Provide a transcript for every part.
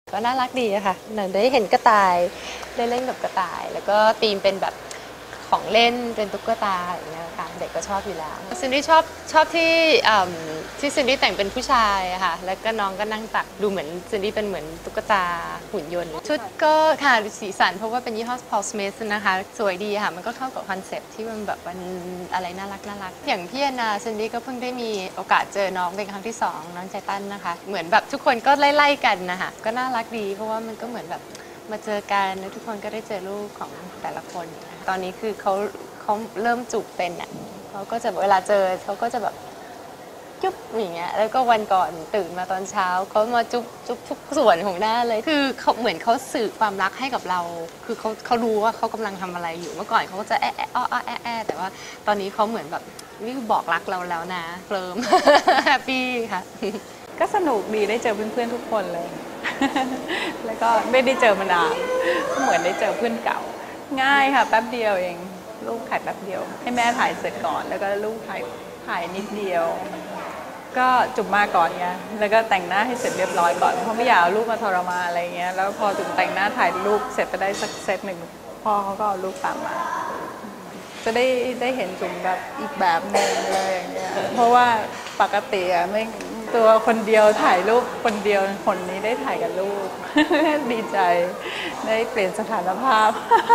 ก็น่ารักดีอะค่ะหนูได้เห็นกระต่ายได้เล่นกับกระต่ายแล้วก็ธีมเป็นแบบของเล่นเป็นตุ๊กตาอย่างเงี้ยค่ะเด็กก็ชอบอยู่แล้วซินดี้ชอบที่ซินดี้แต่งเป็นผู้ชายอะค่ะแล้วก็น้องก็นั่งตักดูเหมือนซินดี้เป็นเหมือนตุ๊กตาหุ่นยนต์ชุดก็ค่ะสีสันเพราะว่าเป็นยี่ห้อ Paul Smith นะคะสวยดีค่ะมันก็เข้ากับคอนเซ็ปต์ที่มันแบบมันอะไรน่ารักอย่างพี่แอนนาซินดี้ก็เพิ่งได้มีโอกาสเจอน้องเป็นครั้งที่2น้องใจตั้นนะคะเหมือนแบบทุกคนก็ไล่ๆกันนะคะก็น่ารักดีเพราะว่ามันก็เหมือนแบบมาเจอกันแล้วทุกคนก็ได้เจอลูกของแต่ละคนตอนนี้คือเขาเริ่มจูบเป็นอ่ะเขาก็จะเวลาเจอเขาก็จะแบบจุ๊บอย่างเงี้ยแล้วก็วันก่อนตื่นมาตอนเช้าเขามาจุ๊บทุกส่วนของหน้าเลยคือเขาเหมือนเขาสื่อความรักให้กับเราคือเขารู้ว่าเขากำลังทำอะไรอยู่เมื่อก่อนเขาก็จะแอะแต่ว่าตอนนี้เขาเหมือนแบบนี่บอกรักเราแล้วนะเคลิ้ม แฮปปี้ค่ะก็สนุกดีได้เจอเพื่อนๆทุกคนเลย แล้วก็ไม่ได้เจอมานานเหมือนได้เจอเพื่อนเก่าง่ายค่ะแป๊บเดียวเองลูกถ่ายแป๊บเดียวให้แม่ถ่ายเสร็จก่อนแล้วก็ลูกถ่ายนิดเดียวก็จุ่มมาก่อนไงแล้วก็แต่งหน้าให้เสร็จเรียบร้อยก่อนเพราะไม่อยากเอาลูกมาทรมานอะไรเงี้ยแล้วพอจุ่มแต่งหน้าถ่ายลูกเสร็จไปได้สักเซตหนึ่งพ่อเขาก็เอาลูกตามมาจะได้เห็นจุ่มแบบอีกแบบหนึ่งเลยอย่างเงี้ยเพราะว่าปกติอะไม่ตัวคนเดียวถ่ายรูปคนเดียวคนนี้ได้ถ่ายกับลูก ดีใจได้เปลี่ยนสถานภาพ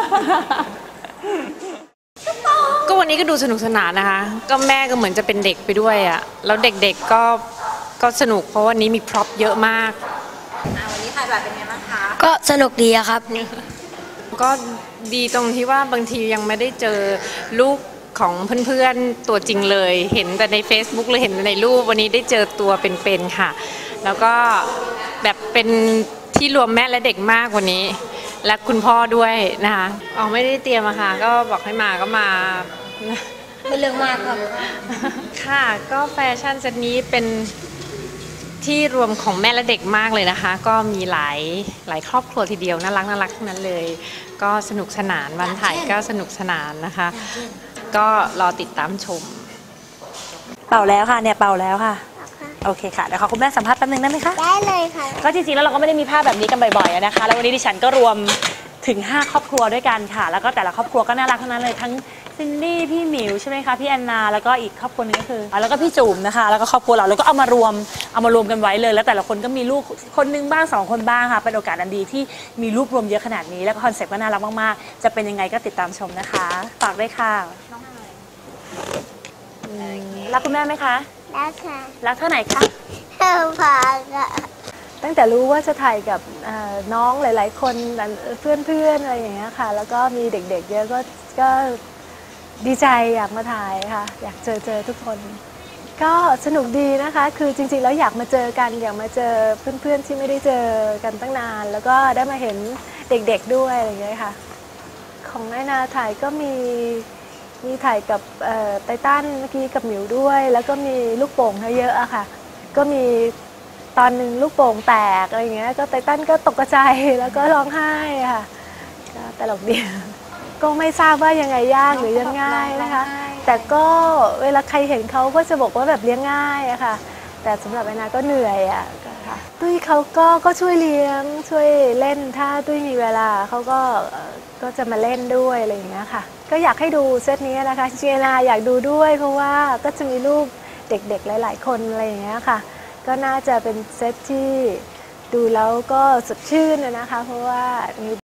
ก็วันนี้ก็ดูสนุกสนานนะคะก็แม่ก็เหมือนจะเป็นเด็กไปด้วยอ่ะแล้วเด็กๆก็สนุกเพราะวันนี้มีพร็อพเยอะมากวันนี้ถ่ายแบบเป็นไงบ้างคะก็สนุกดีอะครับก็ดีตรงที่ว่าบางทียังไม่ได้เจอลูกของเพื่อนๆตัวจริงเลยเห็นแต่ใน Facebook หรือเห็นในรูปวันนี้ได้เจอตัวเป็นๆค่ะแล้วก็แบบเป็นที่รวมแม่และเด็กมากวันนี้และคุณพ่อด้วยนะคะไม่ได้เตรียมอะค่ะก็บอกให้มาก็มาไม่เรื่องมากครับค่ะก็แฟชั่นเซตนี้เป็นที่รวมของแม่และเด็กมากเลยนะคะก็มีหลายครอบครัวทีเดียวน่ารักทั้งนั้นเลยก็สนุกสนานวันถ่ายก็สนุกสนานนะคะก็รอติดตามชมเป่าแล้วค่ะเนี่ยเป่าแล้วค่ะโอเคค่ะเดี๋ยวขอคุณแม่สัมภาษณ์แป๊บนึงได้ไหมคะได้เลยค่ะก็จริงๆแล้วเราก็ไม่ได้มีภาพแบบนี้กันบ่อยๆนะคะแล้ววันนี้ดิฉันก็รวมถึง5ครอบครัวด้วยกันค่ะแล้วก็แต่ละครอบครัวก็น่ารักทั้งนั้นเลยทั้งซินดี้พี่หมิวใช่ไหมคะพี่แอนนาแล้วก็อีกครอบครัวนึงก็คือแล้วก็พี่จุ๋มนะคะแล้วก็ครอบครัวเราแล้วก็เอามารวมกันไว้เลยแล้วแต่ละคนก็มีลูกคนนึงบ้าง2คนบ้างค่ะเป็นโอกาสอันดีที่มีรูปรวมเยอะขนาดนี้แล้วก็คอนเซ็ปต์ก็น่ารักมากๆจะเป็นยังไงก็ติดตามชมนะคะฝากด้วยค่ะรักคุณแม่ไหมคะรักค่ะรักเท่าไหนคะเท่าพากอะตั้งแต่รู้ว่าจะถ่ายกับน้องหลายๆคนเพื่อนๆอะไรอย่างเงี้ยค่ะแล้วก็มีเด็กๆเยอะก็ดีใจอยากมาถ่ายค่ะอยากเจอทุกคนก็สนุกดีนะคะคือจริงๆแล้วอยากมาเจอกันอยากมาเจอเพื่อนๆที่ไม่ได้เจอกันตั้งนานแล้วก็ได้มาเห็นเด็กๆด้วยอะไรอย่างเงี้ยค่ะของแอนนาถ่ายก็มีถ่ายกับไททันเมื่อกี้กับหมิวด้วยแล้วก็มีลูกโป่งเยอะอะค่ะก็มีตอนหนึ่งลูกโป่งแตกอะไรอย่างเงี้ยก็ไททันก็ตกใจแล้วก็ร้องไห้ค่ะก็ตลกดีก็ไม่ทราบว่ายังไงยากหรือยังง่ายนะคะแต่ก็เวลาใครเห็นเขาก็จะบอกว่าแบบเลี้ยงง่ายอะค่ะแต่สำหรับแอนนาก็เหนื่อยอะค่ะตุ้ยเขาก็ช่วยเลี้ยงช่วยเล่นถ้าตุ้ยมีเวลาเขาก็จะมาเล่นด้วยอะไรอย่างเงี้ยค่ะก็อยากให้ดูเซตนี้นะคะเชียนาอยากดูด้วยเพราะว่าก็จะมีรูปเด็กๆหลายๆคนอะไรอย่างเงี้ยค่ะก็น่าจะเป็นเซตที่ดูแล้วก็สดชื่นนะคะเพราะว่ามี